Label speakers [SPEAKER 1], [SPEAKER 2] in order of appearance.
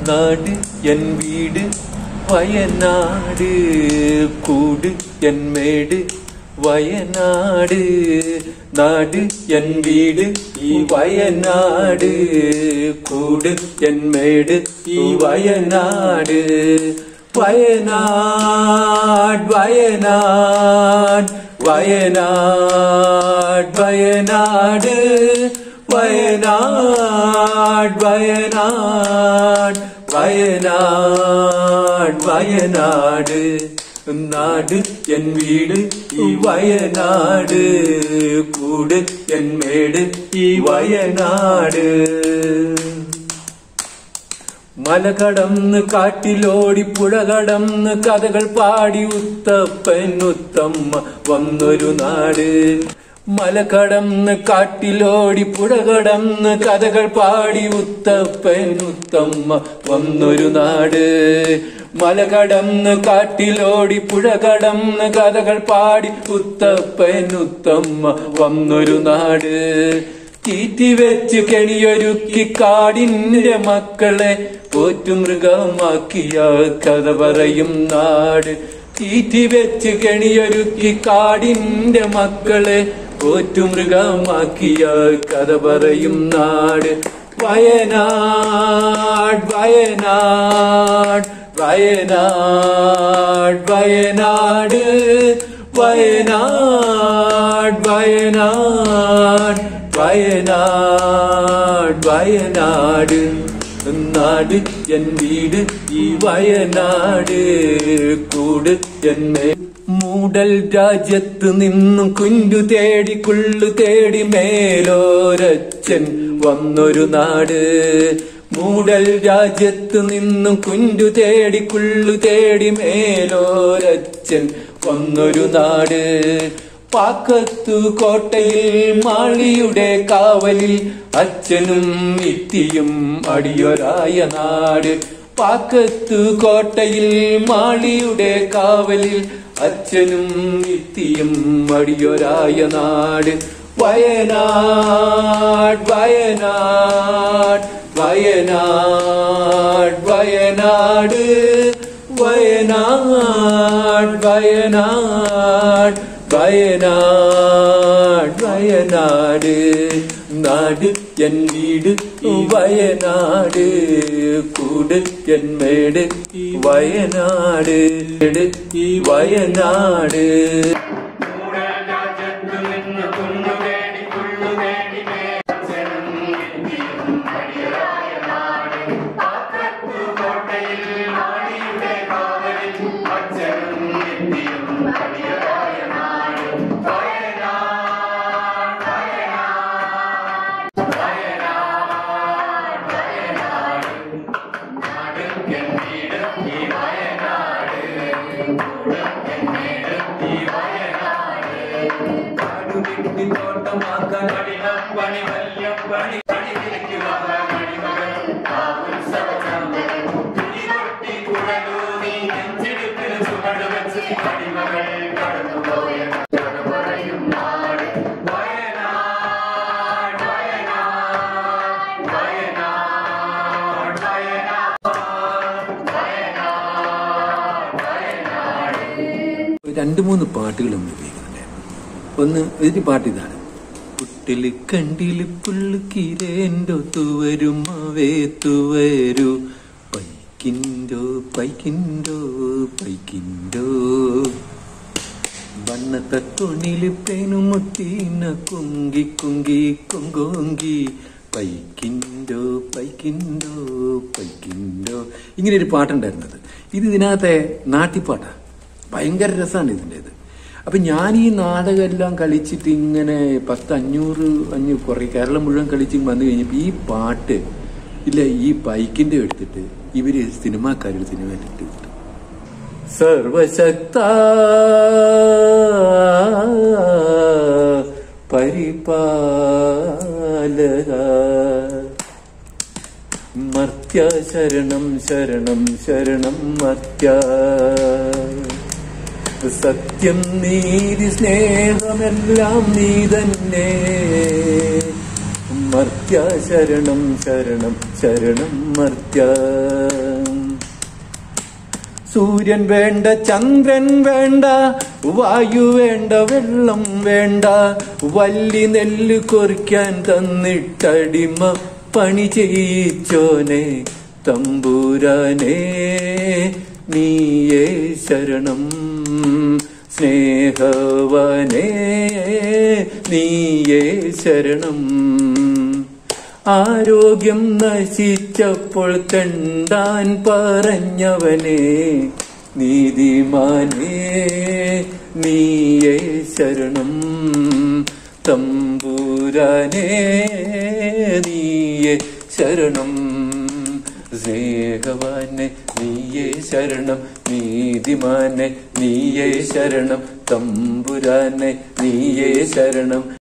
[SPEAKER 1] നാട് എൻ വീട് വയനാട്, കൂട് എൻ മേട് വയനാട്. നാട് എൻ വീട് ഈ വയനാട്, കൂട് എൻ മേട് ഈ വയനാട്. വയനാട് വയനാട് വയനാട് വയനാട് വയനാട് വയനാട് വയനാട് വയനാട്. നാട് എൻ വീട് ഈ വയനാട്, കൂട് എൻ മേട് ഈ വയനാട്. മല കടന്ന് കാട്ടിലോടി പുഴ കടന്ന് കഥകൾ പാടി ഉത്തപ്പൻ ഉത്തമ്മ വന്നൊരു നാട്. മല കടന്ന് കാട്ടിലോടി പുഴ കടന്ന് കഥകൾ പാടി ഉത്തപ്പൻ ഉത്തമ്മ വന്നൊരു നാട്. മല കടന്ന് കാട്ടിലോടി പുഴ കടന്ന് കഥകൾ പാടി ഉത്തപ്പൻ ഉത്തമ്മ വന്നൊരു നാട്. തീറ്റി വെച്ച് കെണിയൊരുക്കി കാടിന്റെ മക്കളെ പോറ്റുമൃഗമാക്കിയ കഥ പറയും നാട്. തീറ്റി വെച്ച് കെണിയൊരുക്കി കാടിന്റെ മക്കളെ പോറ്റുമൃഗമാക്കിയ കഥ പറയും നാട്. വയനാട് വയനാട് വയനാട് വയനാട് വയനാട് വയനാട് വയനാട് വയനാട്. നാട് എൻ വീട് ഈ വയനാട്, കൂട് എൻ മേട്. മൂടൽ രാജ്യത്ത് നിന്നും കുഞ്ചു തേടി കുള്ളു തേടി മേലോരച്ഛൻ വന്നൊരു നാട്. മൂടൽ രാജ്യത്ത് നിന്നും കുഞ്ചു തേടി കുള്ളു തേടി മേലോരച്ഛൻ വന്നൊരു നാട്. പാക്കത്തു കോട്ടയിൽ മാളിയുടെ കാവലിൽ അച്ഛനും ഇത്തിയും അടിയൊരായ നാട്. പാക്കത്തു കോട്ടയിൽ മാളിയുടെ കാവലിൽ അച്ഛനും ഇത്തിയും അടിയൊരായ നാട്. വയനാട് വയനാട് വയനാട് വയനാട് വയനാട് വയനാട് വയനാട് വയനാട്. നാട് എൻ വീട് വയനാട്, കൂട് എൻ മേട് വയനാട് ഈ വയനാട്. രണ്ട് മൂന്ന് പാട്ടുകൾ നമ്മൾ ഉപയോഗിക്കുന്നുണ്ടായിരുന്നു. ഒന്ന് ഒരു പാട്ട് ഇതാണ്. പുട്ടില് കണ്ടില് പുള്ളു കിരേന്റെ തുവരും തുവരു പൈക്കിൻഡോ പൈക്കിൻഡോ പൈക്കിൻഡോ വണ്ണത്തെ തുണില് പേനുമുട്ടീന കുങ്കി കുങ്കി കൊങ്കോങ്കി പൈക്കിൻഡോ പൈക്കിൻഡോ പൈക്കിൻഡോ. ഇങ്ങനെ ഒരു പാട്ടുണ്ടായിരുന്നത്. ഇത് ഇതിനകത്തെ നാട്ടിപ്പാട്ടാണ്. ഭയങ്കര രസമാണ് ഇതിൻ്റെത്. അപ്പൊ ഞാൻ ഈ നാടകമെല്ലാം കളിച്ചിട്ട് ഇങ്ങനെ 500 കുറേ കേരളം മുഴുവൻ കളിച്ച് വന്നു കഴിഞ്ഞപ്പോൾ ഈ പാട്ട് ഇല്ല, ഈ ബൈക്കിന്റെ എടുത്തിട്ട് ഇവര് സിനിമാക്കാരുടെ സിനിമ ഇട്ട് വിട്ടു. സർവശക്ത പരിപാലക മർത്യ ശരണം ശരണം ശരണം മർത്യ. സത്യം നീതി സ്നേഹമെല്ലാം നീ തന്നെ. മർത്യ ശരണം ശരണം ശരണം മർത്യ. സൂര്യൻ വേണ്ട, ചന്ദ്രൻ വേണ്ട, വായു വേണ്ട, വെള്ളം വേണ്ട, വല്ലി നെല്ല് കൊറിക്കാൻ തന്നിട്ടടിമ പണി ചെയ്യിച്ചോനെ തമ്പുരാനേ നീയേ ശരണം. സ്നേഹവാനേ നീയേ ശരണം. ആരോഗ്യം നശിച്ചപ്പോൾ തെണ്ടാൻ പറഞ്ഞവനെ നീതിമാനേ നീയേ ശരണം. തമ്പുരാനേ നീയേ ശരണം. സ്നേഹവാനെ നീയേ ശരണം. നീതിമാനെ നീയേ ശരണം. തമ്പുരാനെ നീയേ ശരണം.